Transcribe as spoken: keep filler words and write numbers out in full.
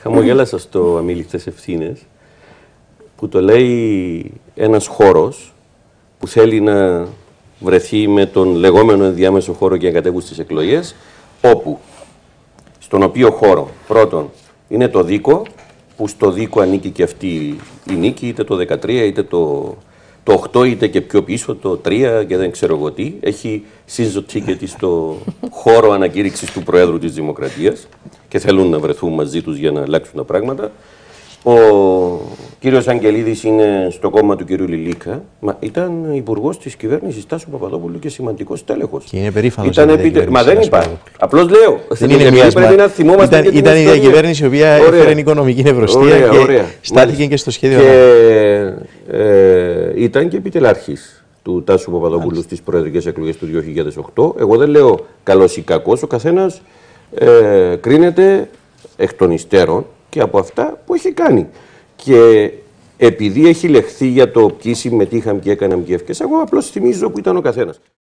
Χαμογέλασα στο Αμήλικτες Ευθύνες που το λέει ένας χώρος που θέλει να βρεθεί με τον λεγόμενο ενδιάμεσο χώρο και να κατέβουν στις εκλογές, όπου, στον οποίο χώρο, πρώτον, είναι το δίκο, που στο δίκο ανήκει και αυτή η νίκη, είτε το δεκατρία, είτε το, το οκτώ, είτε και πιο πίσω, το τρία και δεν ξέρω εγώ τι. Έχει season ticket στο χώρο ανακήρυξης του Προέδρου της Δημοκρατίας και θέλουν να βρεθούν μαζί τους για να αλλάξουν τα πράγματα. Ο κύριος Αγγελίδης είναι στο κόμμα του κύριου Λιλίκα, μα ήταν υπουργός της κυβέρνησης Τάσου Παπαδόπουλου και σημαντικός τέλεχος. Και είναι περήφανος. Επίτε... Μα δεν είπα. Απλώς λέω. Δεν είναι μια πρέπει να θυμόμαστε. Ήταν, ήταν η διακυβέρνηση η οποία έφερε οικονομική ευρωστία ωραία, και ωραία. στάθηκε Μάλιστα. και στο σχέδιο. Και, ε, ήταν και επιτελάρχης του Τάσου Παπαδόπουλου στις προεδρικές εκλογές του δύο χιλιάδες οκτώ. Εγώ δεν λέω καλός ή κακός. Ο καθένας ε, κρίνεται εκ των υστέρων και από αυτά που έχει κάνει. Και επειδή έχει λεχθεί για το ποιοι συμμετείχαν, ποιοι έκαναν, ποιοι έφυγαν, εγώ απλώς θυμίζω που ήταν ο καθένας.